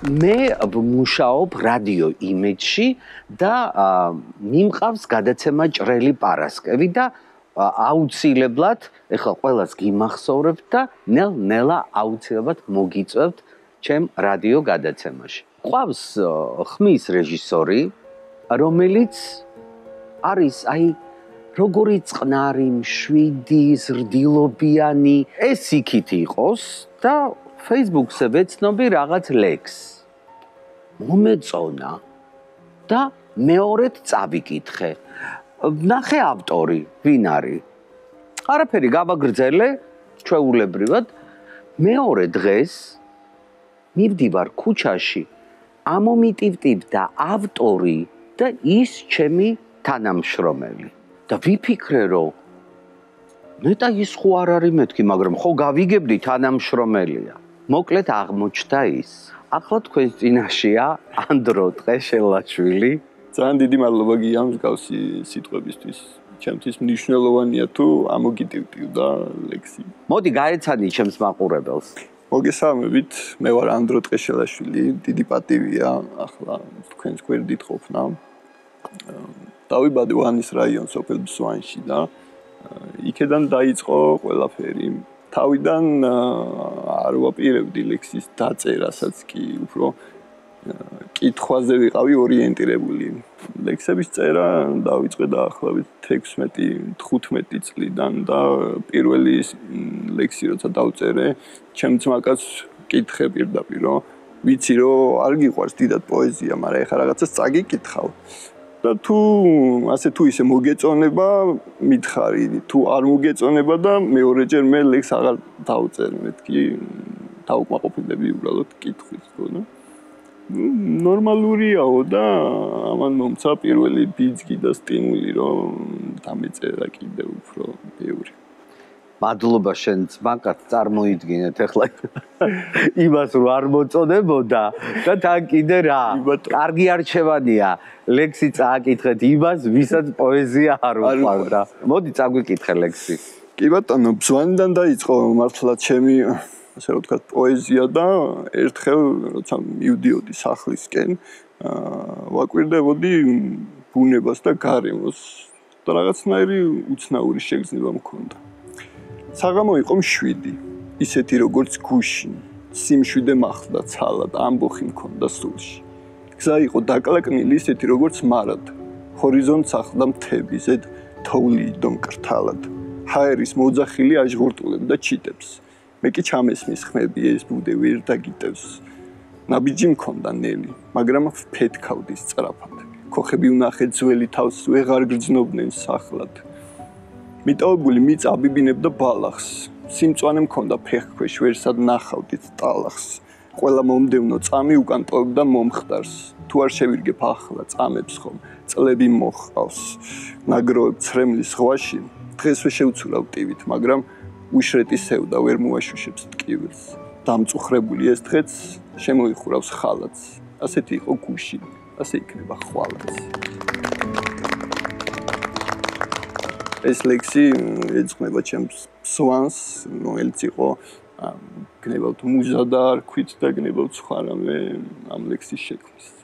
მე ვმუშაობ რადიო იმედში და მიმყავს გადაცემა ჭრელი პარასკევი და აუცილებლად ეხლა ყველას გიმახსოვრებთ და ნელ-ნელა აუცილებლად მოგიწევთ ჩემ რადიო გადაცემაში. ყავს ხმის რეჟისორი, რომელიც არის როგორი წყნარი, მშვიდი, ზრდილობიანი, ეს იქით იყოს და Facebook-ზე ვეცნობი რაღაც ლექსს. მომეწონა და მეორედ წავიკითხე. ნახე ავტორი, ვინ არის? არაფერი გავაგრძელე, ჩვეულებრივად. მეორე დღეს მივდივარ ქუჩაში, ამომიტივტივდა ავტორი და ის ჩემი თანამშრომელი. და ვიფიქრე, რომ ნეტა ის ხო არ არის მეთქი, მაგრამ ხო გავიგებდი თანამშრომელია. მოკლედ აღმოჩნდა ის. ახლა თქვენს წინაშეა ანდრო ტყეშელაშვილი. ძალიან დიდი მადლობა გია მსგავსი სიტყვებისთვის. ჩემთვის მნიშვნელოვანია თუ ამოგიტივტივდა ლექსი. მოდი გაეცანი ჩემს მაყურებელს. მოგესალმებით, მე ვარ ანდრო ტყეშელაშვილი, დიდი პატივია ახლა თქვენს გვერდით ყოფნა. დავიბადე ვანის რაიონს სოფელ ბსვანში და იქედან დაიწყო ყველაფერი. თავიდან არ ვაპირებდი ლექსის დაწერასაც კი უფრო კითხვაზე ვიყავი ორიენტირებული. ლექსების წერა დავიწყე დაახლოებით 16-15 წლიდან და პირველი ლექსი როცა დავწერე, ჩემ ძმაკაც კითხე პირდაპირ, რომ ვიცი რომ არ გიყვარს დიდად პოეზია, მაგრამ ეხლა რაღაცას წაგიკითხავ. და თუ ასე თუ ისე მოგეწონება, მითხარი, თუ არ მოგეწონება და მეორეჯერ მე ლექს აღარ დავწერ, მეთქი დავუკმაყოფილები უბრალოდ კითხვით, თქო. ნორმალურიაო და ამან მომცა პირველი ბიძგი და სტიმული, რომ დამეწერა კიდევ უფრო ბევრი. მადლობა შენ ძმაკაც წარმოიდგინეთ ახლა იმას რომ არ მოწონებოდა და თან კიდე რა კარგი არჩევანია ლექსი წააკითხეთ იმას ვისაც პოეზია არ უყვარდა. მოდი წაგვიკითხე ლექსი. კი ბატონო, ბზვანიდან დაიწყო მართლა ჩემი ასე რომ ვთქვათ პოეზია და ერთხელ როცა მივდიოდი სახლისკენ ვაკვირდებოდი ბუნებას და გარემოს და რაღაცნაირი უცნაური შეგრძნება მქონდა. საღამო იყო მშვიდი, ისეთი როგორც გუშინ, სიმშვიდე მახლდა ცალად, ამბოხი მქონდა სულში. გზა იყო დაკლაკნილი, ისეთი როგორც მარად, ჰორიზონტს ახლდა მთები, ზედ თოვლი იდო მკრთალად. ჰაერის მოძახილი აჟღურტულებდა ჩიტებს. მე კი ჩამესმის ხმები ეს ბუდე ვერ დაგიტევს. ნაბიჯი მქონდა ნელი, მაგრამ ფეთქავდი სწრაფად. ქოხები ვნახე ძველი თავს ვეღარ გრძნობდნენ სახლად. მიტოვებული მიწა აბიბინებდა ბალახს. სიმწვანე მქონდა ფეხქვეშ, ვერსად ნახავდით ტალახს. ყველა მომდევნო წამი უკან ტოვებდა მომხდარს. თუ არ შევირგებ ახლა წამებს ხომ, წლები მოჰყავს. ნაგროვებ ცრემლის ზღვაში, დღესვე შევცურავ ტივით, მაგრამ უშრეტი სევდა ვერ მოაშუშებს ტკივილს. დამწუხრებული ეს დღეც შემოიხურავს ხალათს. ასეთი იყო გუშინ, ასე იქნება ხვალაც. ეს ლექსი ეძღვნება ჩემს სვანს, რომელიც იყო გნებავთ მუზა და არქვით და გნებავთ სხვა რამე ამ ლექსის შექმნის.